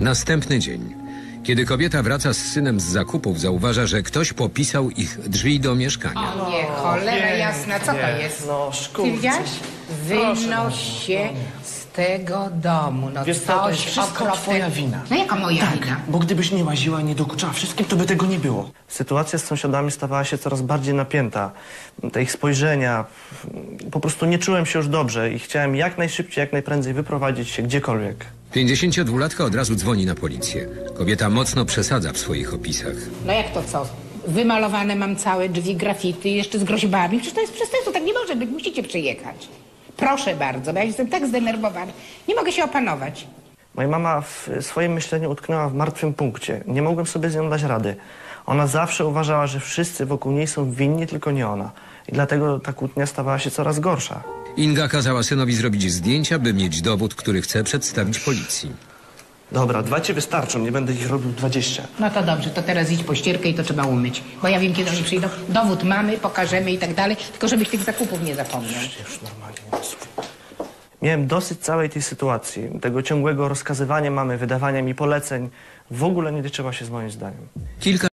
Następny dzień. Kiedy kobieta wraca z synem z zakupów, zauważa, że ktoś popisał ich drzwi do mieszkania. O nie, cholera jasna, co to jest? No, Ty szkurczę. widziałeś? Wynoś się z tego domu. No Wiesz co, to jest coś wszystko okropne. twoja wina. No jaka moja Tak, wina? bo gdybyś nie łaziła i nie dokuczała wszystkim, to by tego nie było. Sytuacja z sąsiadami stawała się coraz bardziej napięta. Te ich spojrzenia, po prostu nie czułem się już dobrze i chciałem jak najszybciej, jak najprędzej wyprowadzić się gdziekolwiek. 52-latka od razu dzwoni na policję. Kobieta mocno przesadza w swoich opisach. No jak to co? Wymalowane mam całe drzwi, grafity, jeszcze z groźbami. Przecież to jest przestępstwo, tak nie może być. Musicie przyjechać. Proszę bardzo, bo ja jestem tak zdenerwowana. Nie mogę się opanować. Moja mama w swoim myśleniu utknęła w martwym punkcie. Nie mogłem sobie z nią dać rady. Ona zawsze uważała, że wszyscy wokół niej są winni, tylko nie ona. I dlatego ta kłótnia stawała się coraz gorsza. Inga kazała synowi zrobić zdjęcia, by mieć dowód, który chce przedstawić policji. Dobra, 2 ci wystarczą, nie będę ich robił 20. No to dobrze, to teraz idź po ścierkę i to trzeba umyć. Bo ja wiem, kiedy oni przyjdą. Dowód mamy, pokażemy i tak dalej. Tylko żebyś tych zakupów nie zapomniał. Już normalnie nie. Miałem dosyć całej tej sytuacji, tego ciągłego rozkazywania mamy, wydawania mi poleceń. W ogóle nie liczyła się z moim zdaniem. Kilka